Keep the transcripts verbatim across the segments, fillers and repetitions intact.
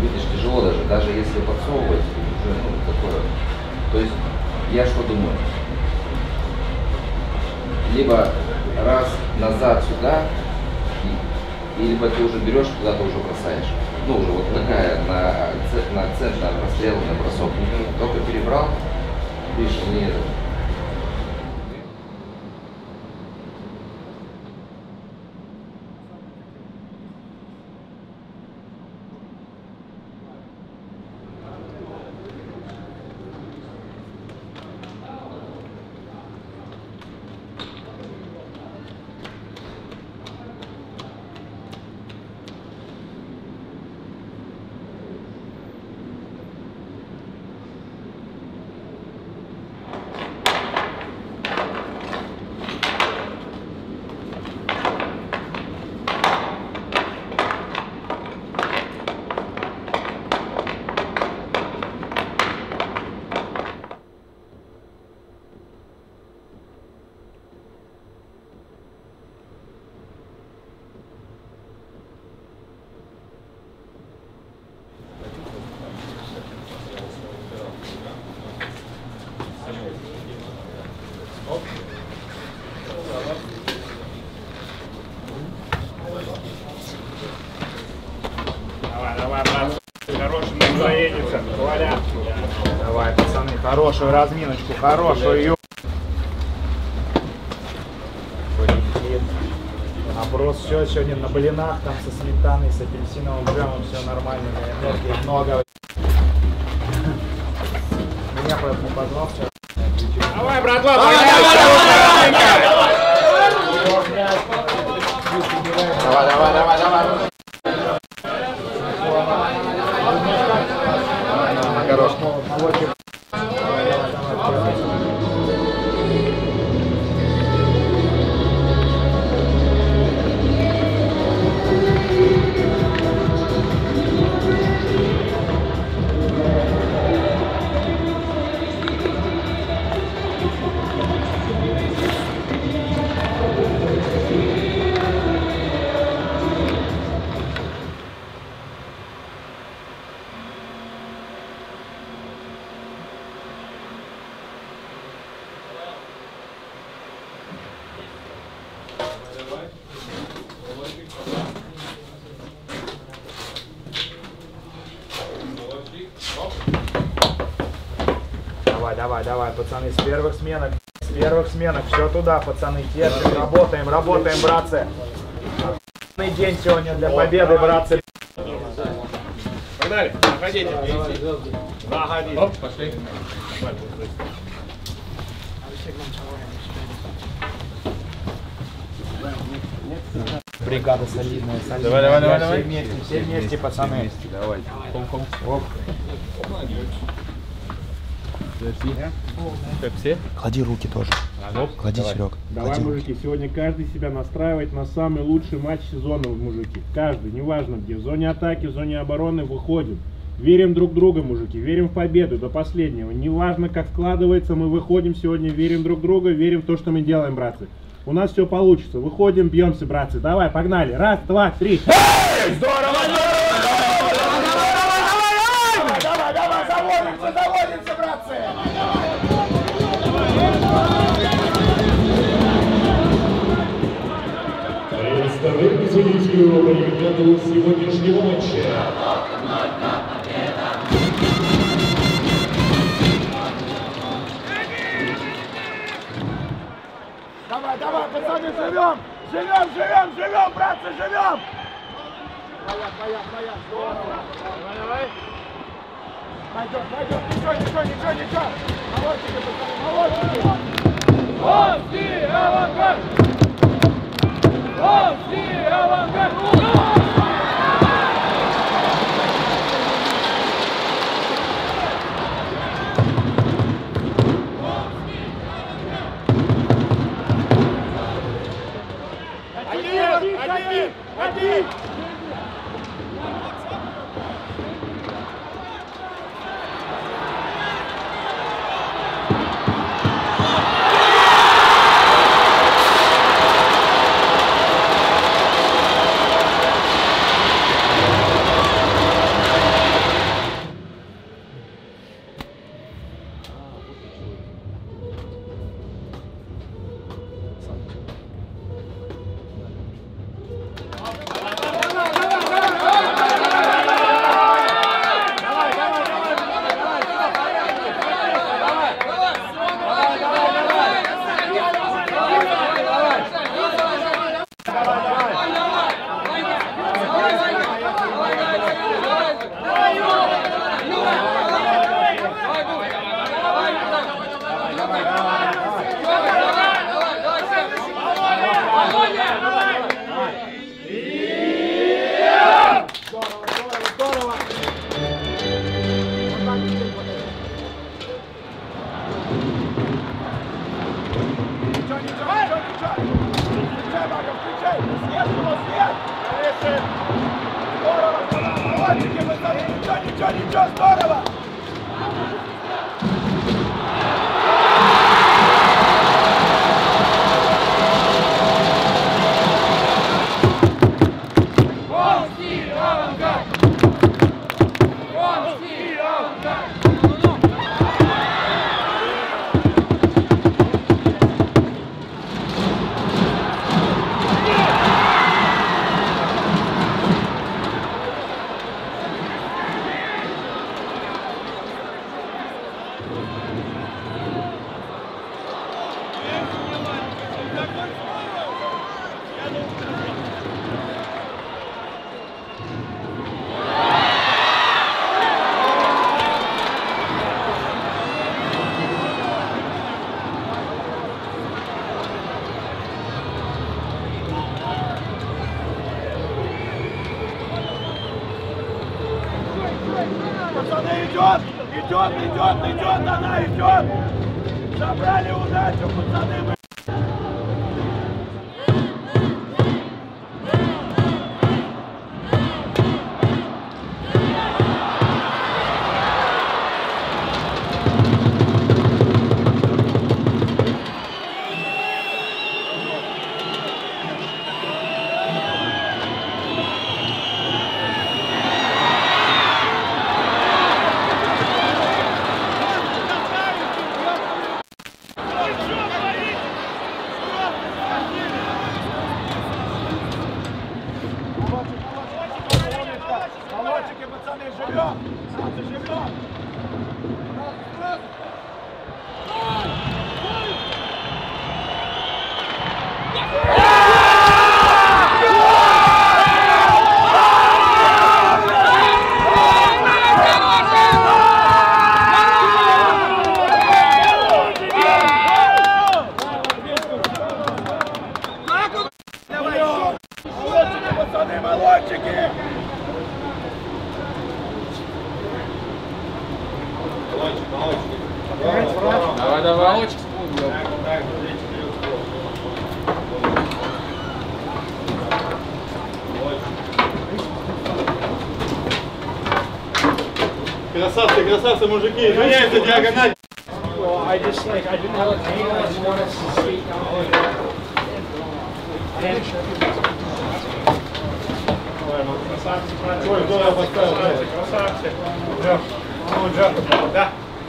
видишь, тяжело даже, даже если подсовывать, уже, ну, такое. То есть, я что думаю? Либо раз назад сюда, и, либо ты уже берешь, куда-то уже бросаешь. Ну, уже вот такая на, на акцент, на расстрел, на бросок. Только перебрал, видишь, не... Давай, давай, брат. Хорошим настроением. Валя. Давай, пацаны, хорошую разминочку, хорошую. Наброс все сегодня на блинах, там со сметаной, с апельсиновым джемом, все нормально, энергии много. Меня поэтому позвал вчера. Давай, братва, давай, давай, давай, давай, давай, давай. Хорош. Давай, давай, давай, пацаны, с первых сменок, с первых сменок, все туда, пацаны, терпим, работаем, работаем, братцы. День сегодня для победы, братцы. Погнали, заходите. Заходите. Оп, пошли. Бригада солидная, солидная. Давай, давай, давай, давай. Все вместе, все вместе, пацаны. Вместе, давай. Оп. Как все? Клади руки тоже. Ну, Клади, давай. Серег. Давай, Клади мужики, руки. сегодня каждый себя настраивает на самый лучший матч сезона, мужики. Каждый, неважно где, в зоне атаки, в зоне обороны, выходим. Верим друг в друга, мужики, верим в победу до последнего. Неважно, как складывается, мы выходим сегодня, верим друг в друга, верим в то, что мы делаем, братцы. У нас все получится. Выходим, бьемся, братцы. Давай, погнали. Раз, два, три. Эй, здорово! Давай, давай, заводимся, заводимся, братцы. Представляем судью результату сегодняшнего матча. Давай, давай, пацаны, живем! Живем, живем, живем, братцы, живем! Твоя, твоя, твоя, здорово! Давай, давай! Пойдет, пойдет, ничего, ничего, ничего, ничего! Молодчики, пацаны, молодчики! Русский авангард! Русский авангард! Один, один, один! Ничего, ничего, здорово! Пацаны, идет! Идет, идет, идет, она идет! Забрали удачу, пацаны! Мы... Молодчики, пацаны, живем! Живем! Молодчики, пацаны, молодчики! Давай, давай. Красавцы, красавцы, мужики, меняется диагональ. I just like I didn't have a name. I just wanted to see. Ой, здорово поставил. Красавцы. Джо. Ну, Джо. Да.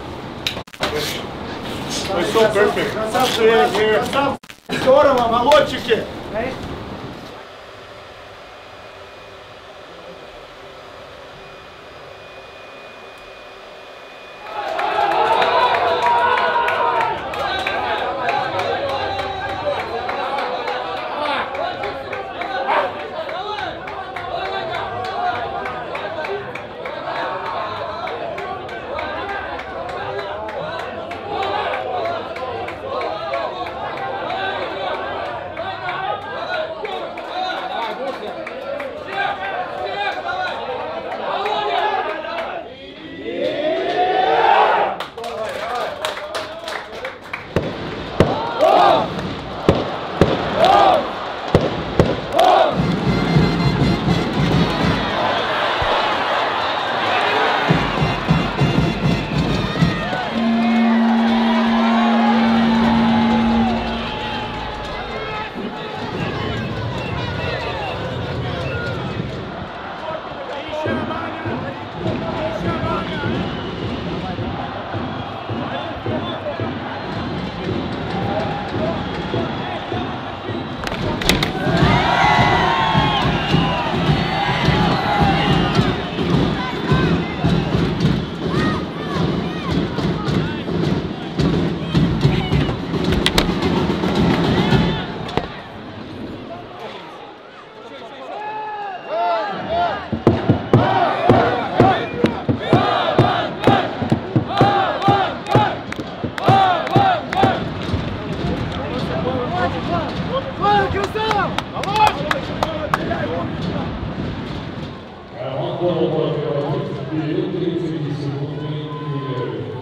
We're so perfect. Красавцы. Здорово, молодчики. Волгоград, две тридцать секунд.